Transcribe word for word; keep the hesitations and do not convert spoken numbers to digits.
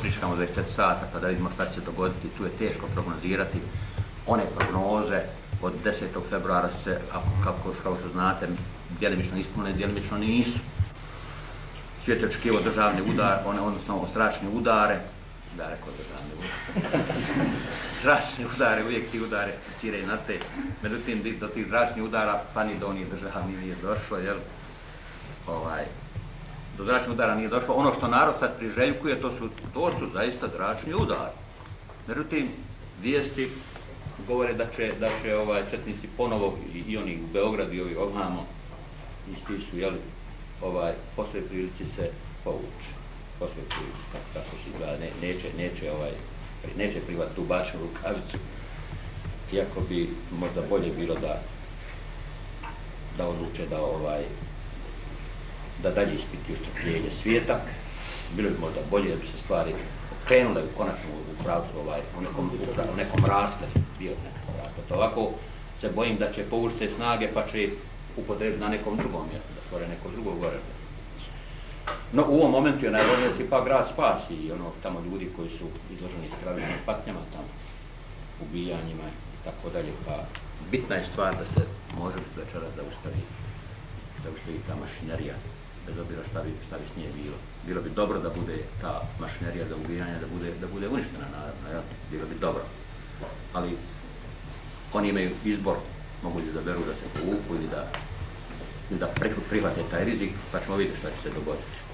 pričekamo dvadeset četiri sata pa da vidimo šta će se dogoditi, tu je teško prognozirati. One prognoze od desetog februara se, kako, kao što znate, djelimično ispunile, djelimično nisu. Svijet je očekivao državni udar, one, odnosno zračne udare, da rekao državni udar, zračne udare, uvijek ti udare cireju na te, međutim do tih zračnih udara pa ni do onih državni nije došlo, jel? Ovaj, do zračnih udara nije došlo. Ono što narod sad priželjkuje, to su, to su zaista zračni udari. Međutim, vijesti govore da će, da će ovaj, četnici ponovo i, i oni u Beogradu i ovi ovamo, isti su, jel, ovaj, po svoj prilici se povuče. Po svoj prilici, tako, tako se gleda, ne, neće, neće, ovaj, neće privati tu bačnu rukavicu, iako bi možda bolje bilo da, da odluče da, ovaj, da dalje ispituju strpljenje svijeta. Bilo bi možda bolje da bi se stvari krenule u konačnom u pravcu, ovaj, u nekom, u nekom raspletu, bio nekom raspletu. Ovako se bojim da će povući te snage pa će upotrebiti na nekom drugom mjestu, da stvore neko drugo gore. No, u ovom momentu je najvažnije da se ipak grad spasi i ono tamo ljudi koji su izloženi stravičnim patnjama tamo, ubijanjima i tako dalje, pa bitna je stvar da se može večeras zaustavi, zaustavi ta mašinerija, bez obzira šta bi, šta bi s nje bilo. Bilo bi dobro da bude ta mašinerija za ubijanje, da bude, da bude uništena, naravno, ja? Bilo bi dobro. Ali oni imaju izbor, mogu li izaberu da se povuku ili da, ili da prihvate taj rizik, pa ćemo vidjeti šta će se dogoditi.